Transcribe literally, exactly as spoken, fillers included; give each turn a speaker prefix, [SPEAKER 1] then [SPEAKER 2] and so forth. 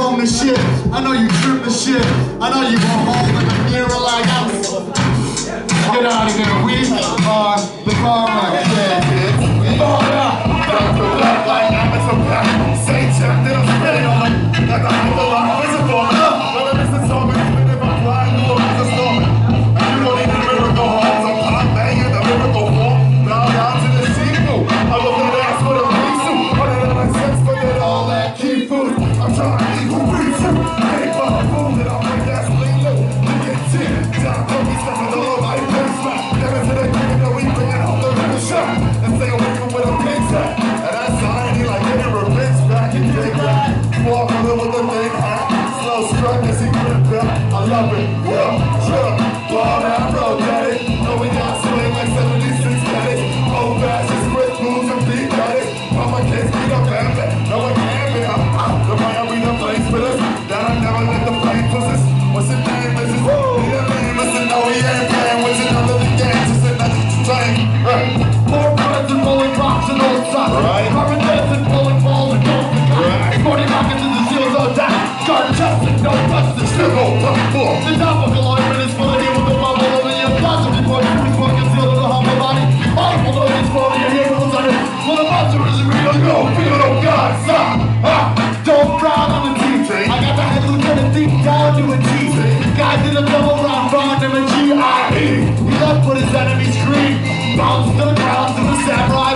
[SPEAKER 1] on the shit. I know you trippin' shit. I know you go home in the mirror like I'm. Get out of here. We are the Karma Kids. We are back to black like I'm in some pack. Say check that I'm spitting on like like I have a lot of physical. Whether this is so many minutes, if I'm flying or if it's a storm. And you don't need a miracle home. So I'm banging the miracle wall. Now down to the seafood. I look at ass with a reason. But it ain't sense, forget all that key food. I'm trying to eat who reads you. Ain't but a fool that I'm like that's legal. You get sick. Down, don't be stepping all over my face. Never to the king that we bring it home to the shot. And say a week with a pinch at. And that's sign, he like getting revenge back and take that. Walk a little with the thing hat. Slow strut as he grip up. I love it. Yeah, sure. Ball down, road daddy. Know we got swing like seventy-six daddy. Old fashioned split moves and deep daddy. Mama kids beat up and back. No one can be up. The fire we the place for this. That I never let the flame possess. What's his name? Is his name? Listen, no, he ain't playing with it under the games. It's nothing to train. More birds and bowling rocks and old socks. Right. Carbon dancing, bowling balls and gold and cotton. forty rockets in the seals on down. Guard testing, no touch the civil. The topical alignment is full of you with the bubble over your plastic before you can fucking conceal the humble body. Awful though it's for your heroes on it. Well, the monster is real. Go, feel it, oh God, stop. Ah, don't frown on the teeth. I got the head lieutenant deep down to a G. Guys in a double round, throwing him a G I E. He left with his enemy scream. Bounce to the ground to the samurai.